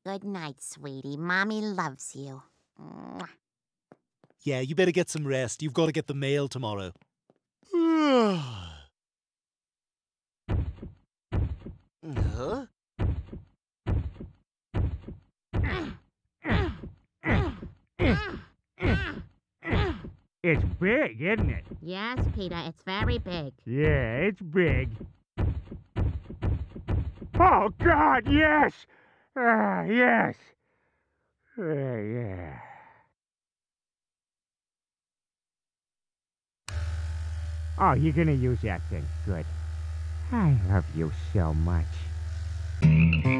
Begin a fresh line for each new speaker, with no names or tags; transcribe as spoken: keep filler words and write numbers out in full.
Good night, sweetie. Mommy loves you. Mwah.
Yeah, you better get some rest. You've got to get the mail tomorrow.
Huh?
It's big, isn't it?
Yes, Peter, it's very big.
Yeah, it's big. Oh, God, yes! Ah, yes! Uh, yeah. Oh, you're gonna use that thing. Good. I love you so much.